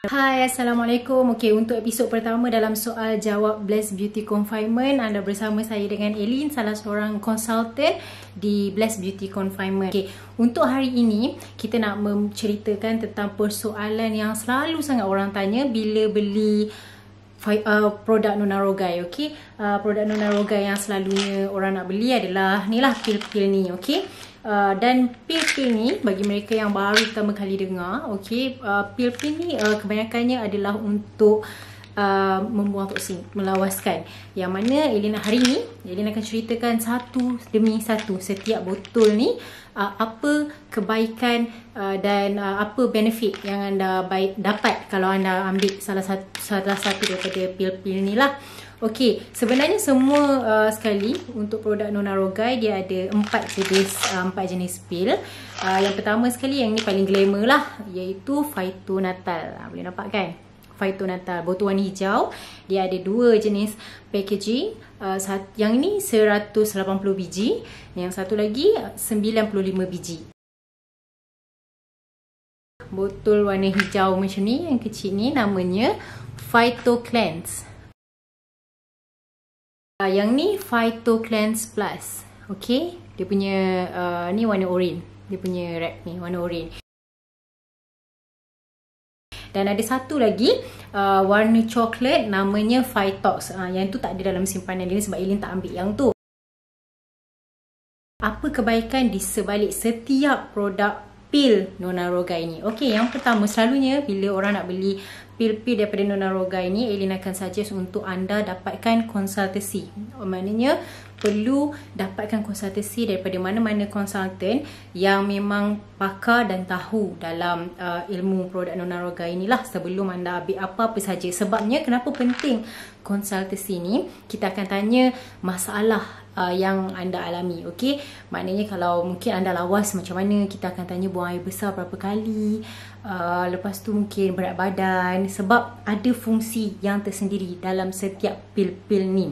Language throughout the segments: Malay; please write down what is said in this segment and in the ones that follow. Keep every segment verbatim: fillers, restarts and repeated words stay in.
Hai, Assalamualaikum. Okey, untuk episod pertama dalam soal jawab Blessed Beauty Confinement, anda bersama saya dengan Elin, salah seorang konsultan di Blessed Beauty Confinement. Okey, untuk hari ini kita nak menceritakan tentang persoalan yang selalu sangat orang tanya bila beli Uh, produk Nona Rogai. Okey, uh, produk Nona Rogai yang selalunya orang nak beli adalah ni lah, pil-pil ni. Okey, uh, dan pil-pil ni bagi mereka yang baru pertama kali dengar, okey, uh, pil-pil ni uh, kebanyakannya adalah untuk uh, membuang toksin, melawaskan. Yang mana Elin hari ni Elin akan ceritakan satu demi satu setiap botol ni uh, apa kebaikan uh, dan uh, apa benefit yang anda baik dapat kalau anda ambil salah satu salah satu daripada pil-pil ni lah. Okey, sebenarnya semua uh, sekali untuk produk Nona Rogai dia ada empat jenis uh, empat jenis pil. Uh, yang pertama sekali, yang ni paling glamour lah, iaitu Phytonatal. Uh, boleh nampak kan? Phytonatal, botol warna hijau. Dia ada dua jenis packaging. Uh, yang ini seratus lapan puluh biji, yang satu lagi sembilan puluh lima biji. Botol warna hijau macam ni, yang kecil ni namanya Phyto Cleanse. Uh, yang ni Phyto Cleanse Plus. Okey, dia punya uh, ni warna oren. Dia punya wrap ni warna oren. Dan ada satu lagi uh, warna coklat namanya Phytox. Uh, yang tu tak ada dalam simpanan dia sebab Elin tak ambil yang tu. Apa kebaikan di sebalik setiap produk pil Nona Rogai ni? Okey, yang pertama, selalunya bila orang nak beli pil-pil daripada Nona Rogai ni, Elin akan suggest untuk anda dapatkan konsultasi. Maknanya perlu dapatkan konsultasi daripada mana-mana konsultan yang memang pakar dan tahu dalam uh, ilmu produk Nona Rogai inilah sebelum anda ambil apa-apa saja. Sebabnya kenapa penting konsultasi ni? Kita akan tanya masalah Uh, yang anda alami. Okey, maknanya kalau mungkin anda lawas macam mana, kita akan tanya buang air besar berapa kali, uh, lepas tu mungkin berat badan, sebab ada fungsi yang tersendiri dalam setiap pil-pil ni.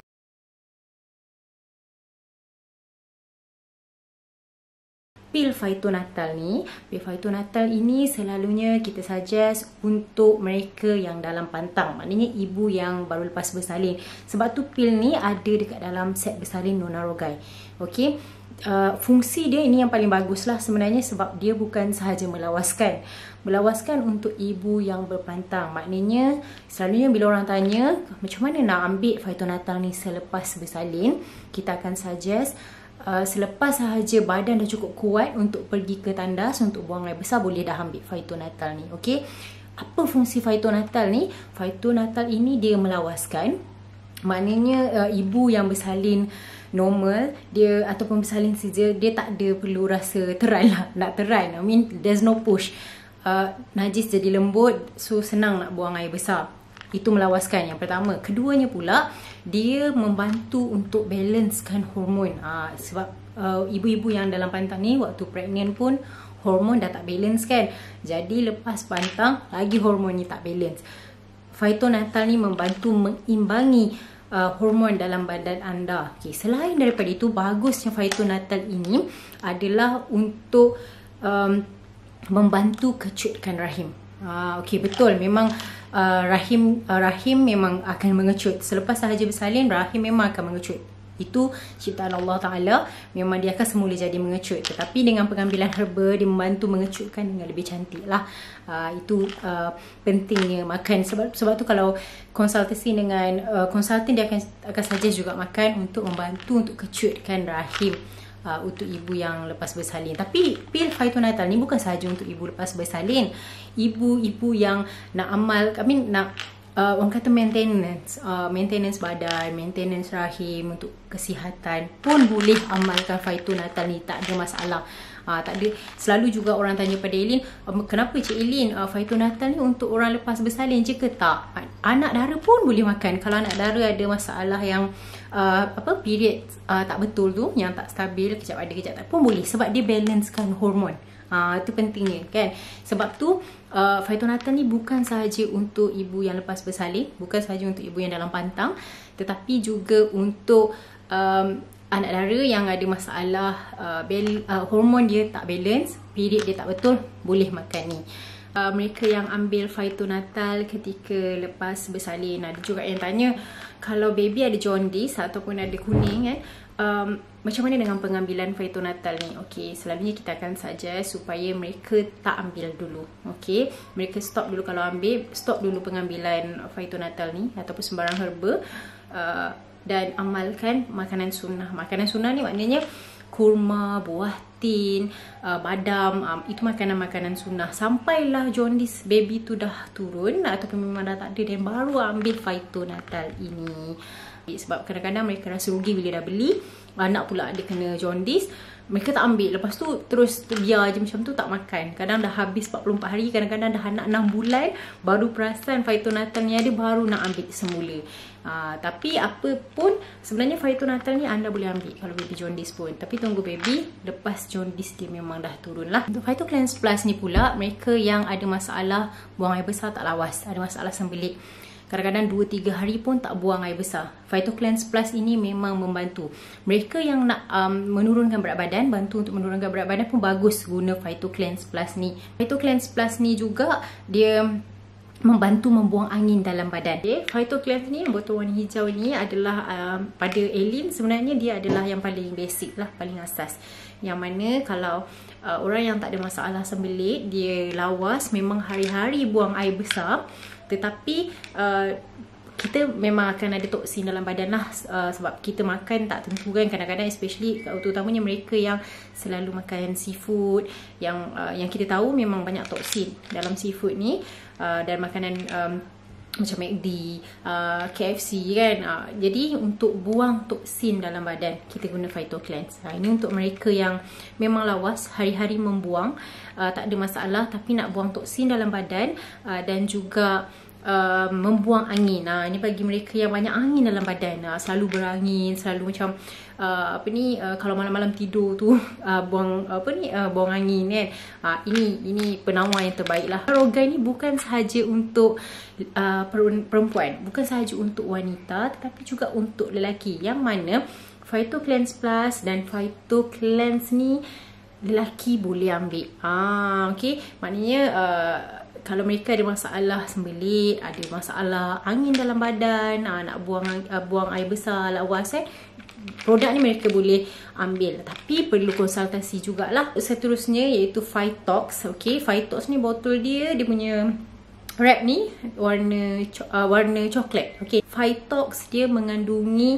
Pil Phytonatal ni, pil Phytonatal ini selalunya kita suggest untuk mereka yang dalam pantang, maknanya ibu yang baru lepas bersalin. Sebab tu pil ni ada dekat dalam set bersalin Nona Rogai. Okey, uh, fungsi dia ini yang paling bagus lah sebenarnya, sebab dia bukan sahaja melawaskan. Melawaskan untuk ibu yang berpantang. Maknanya selalunya bila orang tanya macam mana nak ambil Phytonatal ni selepas bersalin, kita akan suggest Uh, selepas sahaja badan dah cukup kuat untuk pergi ke tandas untuk buang air besar, boleh dah ambil Phytonatal ni. Okey, apa fungsi Phytonatal ni? Phytonatal ini dia melawaskan. Maknanya uh, ibu yang bersalin normal dia ataupun bersalin saja, dia tak ada perlu rasa teran lah, nak teran. I mean there's no push. Uh, najis jadi lembut, so senang nak buang air besar. Itu melawaskan yang pertama. Keduanya pula, dia membantu untuk balancekan hormon. Ha, sebab uh, ibu-ibu yang dalam pantang ni waktu pregnant pun hormon dah tak balance kan. Jadi lepas pantang lagi hormon ni tak balance. Phytonatal ni membantu mengimbangi uh, hormon dalam badan anda. Okay, selain daripada itu, bagusnya Phytonatal ini adalah untuk um, membantu kecutkan rahim. Uh, Okey, betul, memang uh, rahim uh, rahim memang akan mengecut. Selepas sahaja bersalin, rahim memang akan mengecut. Itu ciptaan Allah Ta'ala, memang dia akan semula jadi mengecut. Tetapi dengan pengambilan herba, dia membantu mengecutkan dengan lebih cantik lah. uh, Itu uh, pentingnya makan. Sebab sebab tu kalau konsultasi dengan uh, konsultan, dia akan, akan suggest juga makan untuk membantu untuk kecutkan rahim. Uh, untuk ibu yang lepas bersalin. Tapi pil Phytonatal ni bukan sahaja untuk ibu lepas bersalin. Ibu-ibu yang nak amal, I mean nak uh, orang kata maintenance, uh, maintenance badan, maintenance rahim, untuk kesihatan pun boleh amalkan Phytonatal ni, tak ada masalah. Uh, tak ada. Selalu juga orang tanya pada Elin, um, kenapa Cik Elin uh, Phytonatal ni untuk orang lepas bersalin je ke? Tak, anak dara pun boleh makan. Kalau anak dara ada masalah yang uh, apa period uh, tak betul tu, yang tak stabil, kejap ada kejap tak, pun boleh, sebab dia balancekan hormon. Uh, itu pentingnya kan. Sebab tu uh, Phytonatal ni bukan sahaja untuk ibu yang lepas bersalin, bukan sahaja untuk ibu yang dalam pantang, tetapi juga untuk um, anak dara yang ada masalah uh, uh, hormon dia tak balance, period dia tak betul, boleh makan ni. uh, mereka yang ambil Phytonatal ketika lepas bersalin. Ada juga yang tanya, kalau baby ada jaundice ataupun ada kuning kan, um, macam mana dengan pengambilan Phytonatal ni? Okey, selalunya kita akan suggest supaya mereka tak ambil dulu. Okey, mereka stop dulu. Kalau ambil, stop dulu pengambilan Phytonatal ni ataupun sembarang herba, uh, dan amalkan makanan sunnah. Makanan sunnah ni maknanya kurma, buah tin, uh, badam, um, itu makanan-makanan sunnah. Sampailah jaundice baby tu dah turun ataupun memang dah tak ada, dan baru ambil Phytonatal ini. Sebab kadang-kadang mereka rasa rugi bila dah beli, anak pula ada kena jaundice, mereka tak ambil. Lepas tu terus biar je macam tu, tak makan. Kadang dah habis empat puluh empat hari, kadang-kadang dah anak enam bulan baru perasan Phytonatal ni ada, baru nak ambil semula. Uh, tapi apa pun, sebenarnya Phytonatal ni anda boleh ambil kalau baby jaundice pun, tapi tunggu baby lepas jaundice dia memang dah turun lah. Untuk Phytocleanse Plus ni pula, mereka yang ada masalah buang air besar tak lawas, ada masalah sembelit, kadang-kadang dua tiga hari pun tak buang air besar, Phytocleanse Plus ini memang membantu. Mereka yang nak um, menurunkan berat badan, bantu untuk menurunkan berat badan pun bagus guna Phytocleanse Plus ni. Phytocleanse Plus ni juga dia membantu membuang angin dalam badan. Okay, Phytocleanse ni, botol warna hijau ni adalah um, pada Elin sebenarnya dia adalah yang paling basic lah, paling asas. Yang mana kalau uh, orang yang tak ada masalah sembelit, dia lawas, memang hari-hari buang air besar, tetapi uh, kita memang akan ada toksin dalam badan lah, uh, sebab kita makan tak tentu kan. Kadang-kadang especially terutamanya mereka yang selalu makan seafood, yang uh, yang kita tahu memang banyak toksin dalam seafood ni, uh, dan makanan um, macam McD, uh, K F C kan. Uh, jadi untuk buang toksin dalam badan, kita guna Phytocleanse. Uh, ini untuk mereka yang memang lawas, hari-hari membuang, uh, tak ada masalah, tapi nak buang toksin dalam badan, uh, dan juga Uh, membuang angin. Nah, ini bagi mereka yang banyak angin dalam badan, uh, selalu berangin, selalu macam uh, apa ni, uh, kalau malam-malam tidur tu uh, buang apa ni, uh, buang angin kan. Uh, ini ini penawar yang terbaik lah. Rogan ni bukan sahaja untuk uh, perempuan, bukan sahaja untuk wanita, tetapi juga untuk lelaki. Yang mana Phytocleanse Plus dan Phytocleanse ni lelaki boleh ambil. Ah, okey, maknanya uh, kalau mereka ada masalah sembelit, ada masalah angin dalam badan, aa, nak buang aa, buang air besar, lawas kan, produk ni mereka boleh ambil. Tapi perlu konsultasi jugalah. Seterusnya iaitu Phytox. Okay, Phytox ni botol dia, dia punya wrap ni warna uh, warna coklat. Okay, Phytox dia mengandungi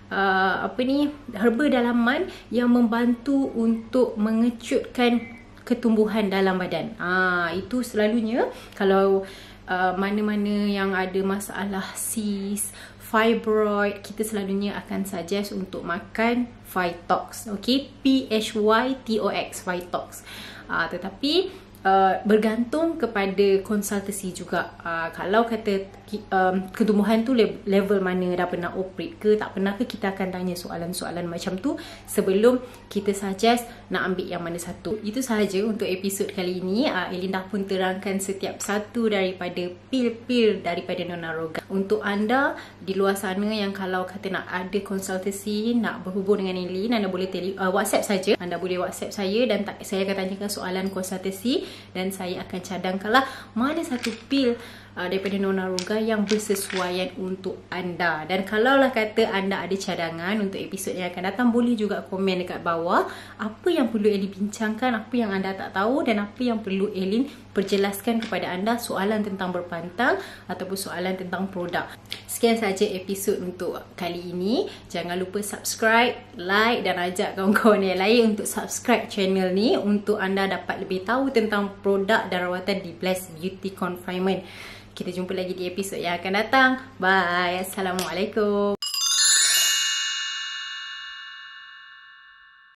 uh, apa ni, herba dalaman yang membantu untuk mengecutkan ketumbuhan dalam badan. Ah, itu selalunya kalau uh, mana-mana yang ada masalah cyst, fibroid, kita selalunya akan suggest untuk makan Phytox. Okay, P H Y T O X, Phytox. Ah, tetapi Uh, bergantung kepada konsultasi juga. Uh, kalau kata um, ketumbuhan tu level mana, dah pernah operate ke, tak pernah ke, kita akan tanya soalan-soalan macam tu sebelum kita suggest nak ambil yang mana satu. Itu sahaja untuk episod kali ini. Uh, Elin dah pun terangkan setiap satu daripada pil-pil daripada Nona Rogan. Untuk anda di luar sana yang kalau kata nak ada konsultasi, nak berhubung dengan Elin, anda boleh tele, uh, WhatsApp saja. Anda boleh WhatsApp saya dan saya akan tanyakan soalan konsultasi, dan saya akan cadangkanlah mana satu pil uh, daripada Nona Rogan yang bersesuaian untuk anda. Dan kalaulah kata anda ada cadangan untuk episod yang akan datang, boleh juga komen dekat bawah apa yang perlu Elin bincangkan, apa yang anda tak tahu, dan apa yang perlu Elin perjelaskan kepada anda, soalan tentang berpantang ataupun soalan tentang produk. Sekian saja episod untuk kali ini. Jangan lupa subscribe, like, dan ajak kawan-kawan yang lain untuk subscribe channel ni untuk anda dapat lebih tahu tentang produk dan rawatan di Bless Beauty Confinement. Kita jumpa lagi di episod yang akan datang. Bye. Assalamualaikum.